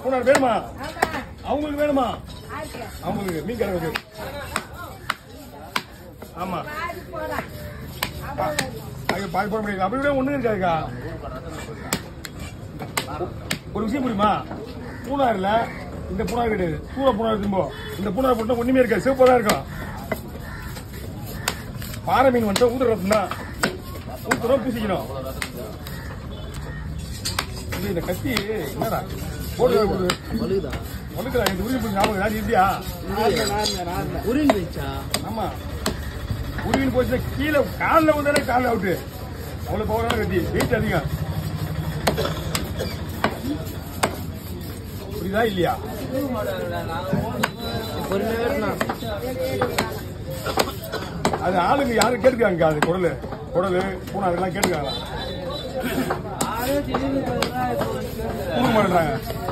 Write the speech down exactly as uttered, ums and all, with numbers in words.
பூனார் வேணுமா? அவங்களுக்கு வேணுமா? அவங்களுக்கு மீன் கிடக்கு. ஆமா பாதி போட முடியாது. அப்படி விட ஒண்ணு இருக்காதுக்கா. ஒரு விஷயம் புரியுமா? பூனார்ல இந்த பூனார் கிடையாது. சூற பூனார் திரும்ப இந்த பூனார் போட்டா ஒண்ணுமே இருக்காது. சிவப்பா தான் இருக்கும். பாறை மீன் வந்துட்டு ஊதுற ரத்தம் தான். ஊத்துறோம் பூசிக்கணும். இந்த கத்தி என்னடா போட்டு ஒழுக்குதா? இந்த உருவி போய் ஞாபகம் ஏதாவது இல்லையா? உருவி போயிடுச்சா? ஆமா உருவின்னு போச்சு. கீழே காலில் வந்தாலே காலில் அவுட்டு. அவ்வளவு பவரான கத்தி. வெயிட் அதிகம். புரியுதா இல்லையா? அது ஆளுங்க யாரும் கேட்டுக்காங்க. அது குடலு குடலு பூனை அதெல்லாம் கேட்டுக்காங்களா? மாட்டாங்க.